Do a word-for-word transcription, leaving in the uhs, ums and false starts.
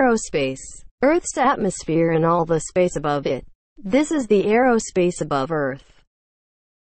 Aerospace. Earth's atmosphere and all the space above it. This is the aerospace above Earth.